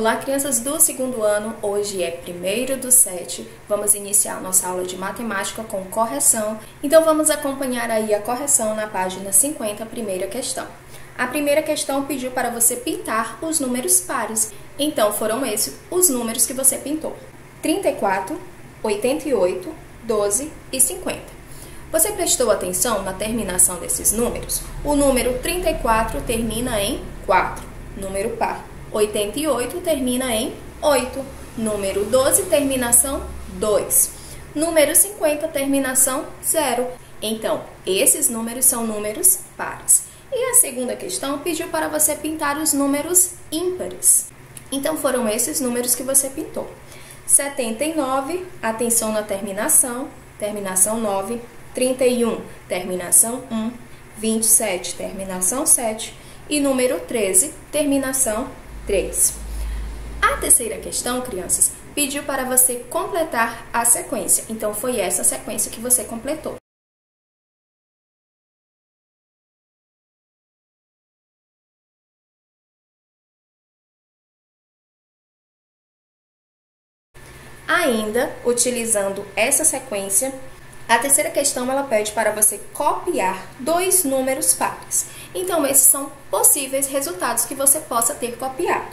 Olá, crianças do segundo ano, hoje é 1º/7, vamos iniciar nossa aula de matemática com correção, então vamos acompanhar aí a correção na página 50, primeira questão. A primeira questão pediu para você pintar os números pares, então foram esses os números que você pintou: 34, 88, 12 e 50. Você prestou atenção na terminação desses números? O número 34 termina em 4, número par. 88 termina em 8, número 12 terminação 2, número 50 terminação 0. Então, esses números são números pares. E a segunda questão pediu para você pintar os números ímpares. Então, foram esses números que você pintou: 79, atenção na terminação, terminação 9, 31, terminação 1, 27, terminação 7 e número 13, terminação 3. A terceira questão, crianças, pediu para você completar a sequência. Então, foi essa sequência que você completou. Ainda, utilizando essa sequência, a terceira questão ela pede para você copiar dois números pares. Então, esses são possíveis resultados que você possa ter copiado.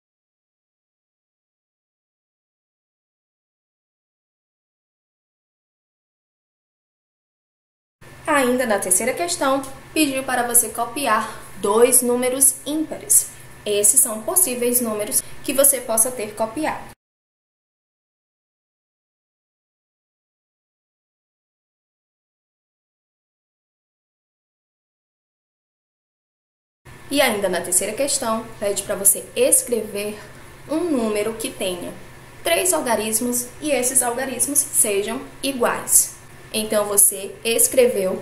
Ainda na terceira questão, pediu para você copiar dois números ímpares. Esses são possíveis números que você possa ter copiado. E ainda na terceira questão, pede para você escrever um número que tenha 3 algarismos e esses algarismos sejam iguais. Então, você escreveu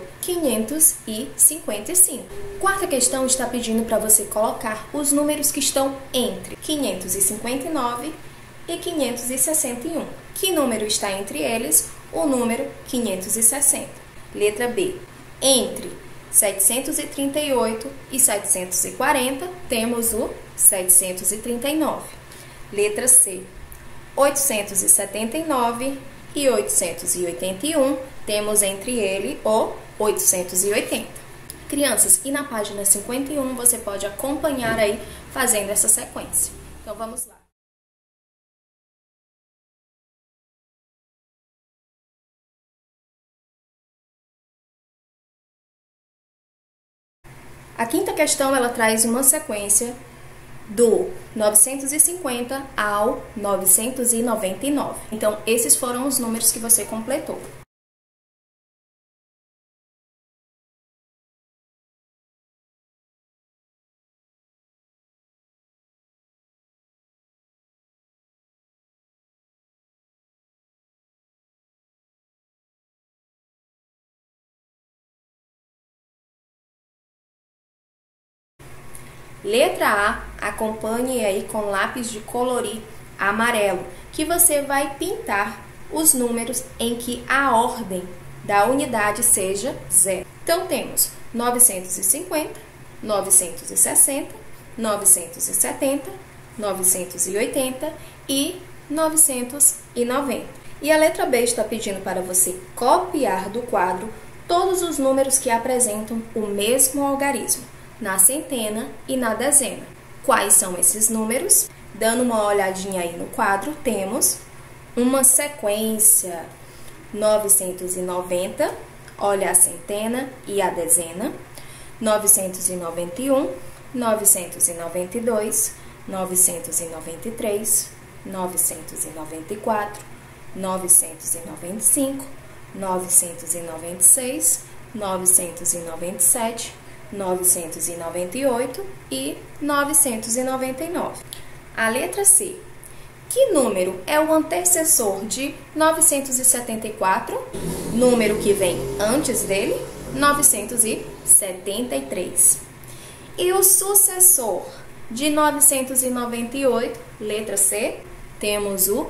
555. Quarta questão está pedindo para você colocar os números que estão entre 559 e 561. Que número está entre eles? O número 560. Letra B. Entre 738 e 740, temos o 739. Letra C. 879 e 881, temos entre ele o 880. Crianças, e na página 51 você pode acompanhar aí fazendo essa sequência. Então vamos lá. A quinta questão, ela traz uma sequência do 950 ao 999. Então, esses foram os números que você completou. Letra A, acompanhe aí com lápis de colorir amarelo, que você vai pintar os números em que a ordem da unidade seja 0. Então, temos 950, 960, 970, 980 e 990. E a letra B está pedindo para você copiar do quadro todos os números que apresentam o mesmo algarismo, na centena e na dezena. Quais são esses números? Dando uma olhadinha aí no quadro, temos uma sequência: 990, olha a centena e a dezena, 991, 992, 993, 994, 995, 996, 997, 998 e 999. A letra C. Que número é o antecessor de 974? Número que vem antes dele? 973. E o sucessor de 998? Letra C. Temos o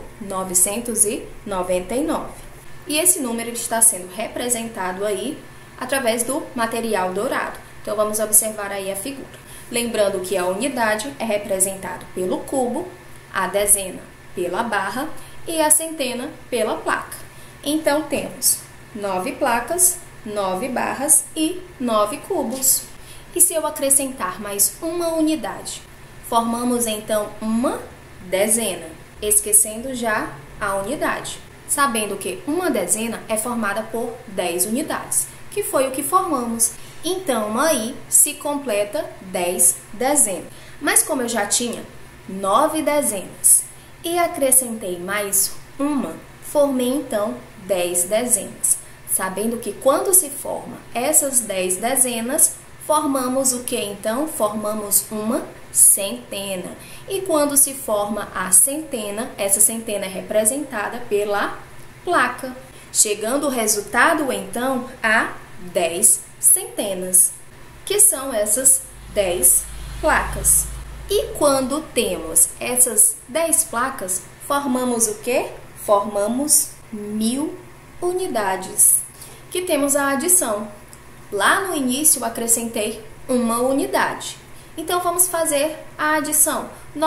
999. E esse número está sendo representado aí através do material dourado. Então, vamos observar aí a figura. Lembrando que a unidade é representada pelo cubo, a dezena pela barra e a centena pela placa. Então, temos 9 placas, 9 barras e 9 cubos. E se eu acrescentar mais uma unidade? Formamos, então, uma dezena, esquecendo já a unidade, sabendo que uma dezena é formada por 10 unidades, que foi o que formamos. Então, aí se completa 10 dezenas. Mas como eu já tinha 9 dezenas e acrescentei mais uma, formei então 10 dezenas. Sabendo que quando se forma essas 10 dezenas, formamos o que então? Formamos uma centena. E quando se forma a centena, essa centena é representada pela placa, chegando o resultado então a 10 centenas, que são essas 10 placas. E quando temos essas 10 placas, formamos o que? Formamos 1000 unidades, que temos a adição. Lá no início eu acrescentei uma unidade. Então vamos fazer a adição.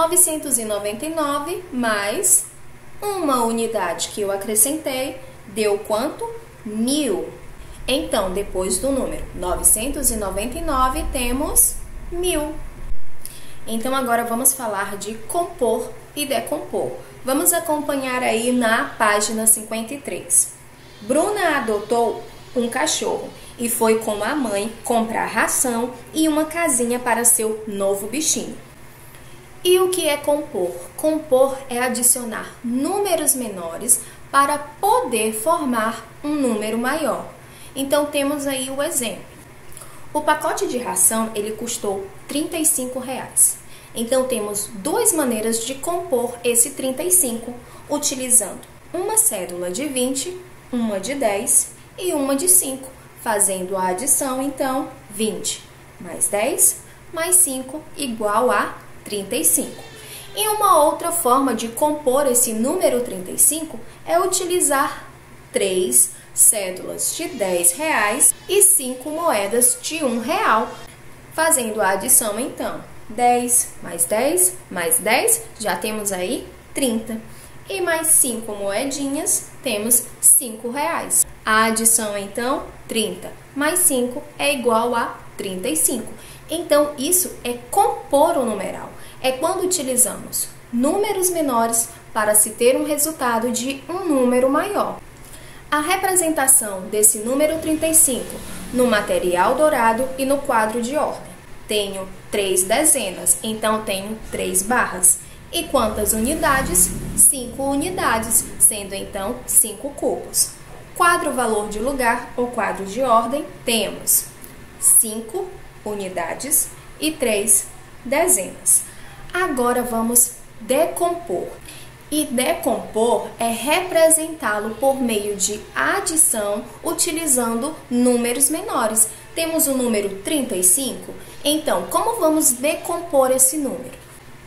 999 mais uma unidade que eu acrescentei deu quanto? 1000. Então, depois do número 999, temos 1000. Então, agora vamos falar de compor e decompor. Vamos acompanhar aí na página 53. Bruna adotou um cachorro e foi com a mãe comprar ração e uma casinha para seu novo bichinho. E o que é compor? Compor é adicionar números menores para poder formar um número maior. Então, temos aí o exemplo. O pacote de ração, ele custou R$35. Então, temos duas maneiras de compor esse 35, utilizando uma cédula de 20, uma de 10 e uma de 5, fazendo a adição, então, 20 mais 10 mais 5 igual a 35. E uma outra forma de compor esse número 35 é utilizar 3 cédulas de R$10 e 5 moedas de R$1, fazendo a adição, então, 10 mais 10 mais 10, já temos aí 30. E mais 5 moedinhas, temos R$5. A adição, então, 30 mais 5 é igual a 35. Então, isso é compor o numeral. É quando utilizamos números menores para se ter um resultado de um número maior. A representação desse número 35 no material dourado e no quadro de ordem. Tenho 3 dezenas, então tenho 3 barras. E quantas unidades? 5 unidades, sendo então 5 cubos. Quadro valor de lugar ou quadro de ordem, temos 5 unidades e 3 dezenas. Agora vamos decompor. E decompor é representá-lo por meio de adição utilizando números menores. Temos o número 35, então como vamos decompor esse número?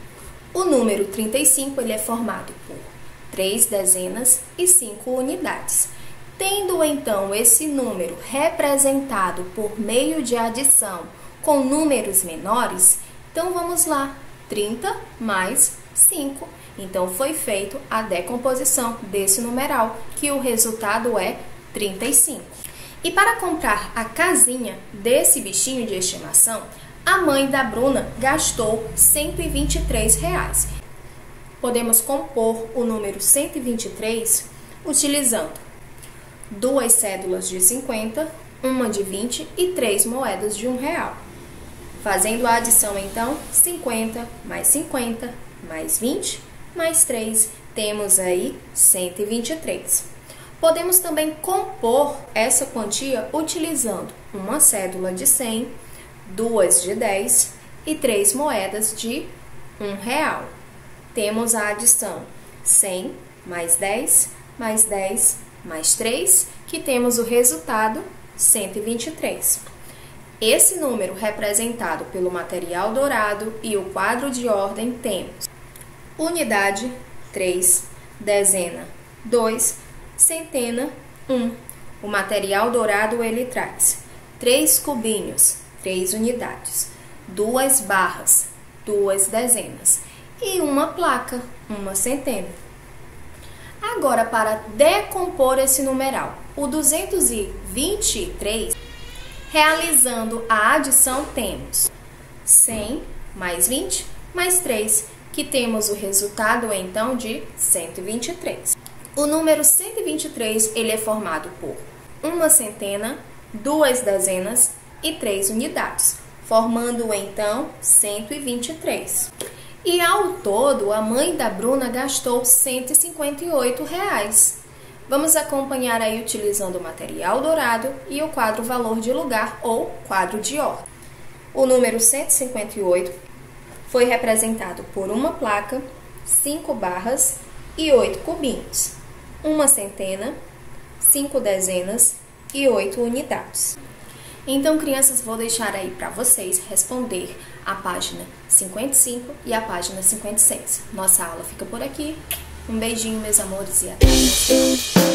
O número 35 ele é formado por 3 dezenas e 5 unidades. Tendo então esse número representado por meio de adição com números menores, então vamos lá, 30 mais 5. Então, foi feito a decomposição desse numeral, que o resultado é 35. E para comprar a casinha desse bichinho de estimação, a mãe da Bruna gastou R$123. Podemos compor o número 123 utilizando 2 cédulas de 50, uma de 20 e 3 moedas de R$1. Fazendo a adição, então, 50 mais 50 mais 20 mais 3, temos aí 123. Podemos também compor essa quantia utilizando uma cédula de 100, 2 de 10 e 3 moedas de R$1. Temos a adição 100 mais 10 mais 10 mais 3, que temos o resultado 123. Esse número representado pelo material dourado e o quadro de ordem temos unidade, 3, dezena, 2, centena, 1. O material dourado ele traz 3 cubinhos, 3 unidades, 2 barras, 2 dezenas e uma placa, uma centena. Agora, para decompor esse numeral, o 223, realizando a adição, temos 100 mais 20 mais 3, que temos o resultado, então, de 123. O número 123, ele é formado por uma centena, 2 dezenas e 3 unidades, formando, então, 123. E, ao todo, a mãe da Bruna gastou R$ 158. Vamos acompanhar aí utilizando o material dourado e o quadro valor de lugar ou quadro de ordem. O número 158 foi representado por uma placa, 5 barras e 8 cubinhos, uma centena, 5 dezenas e 8 unidades. Então, crianças, vou deixar aí para vocês responder a página 55 e a página 56. Nossa aula fica por aqui. Um beijinho, meus amores, e até a próxima.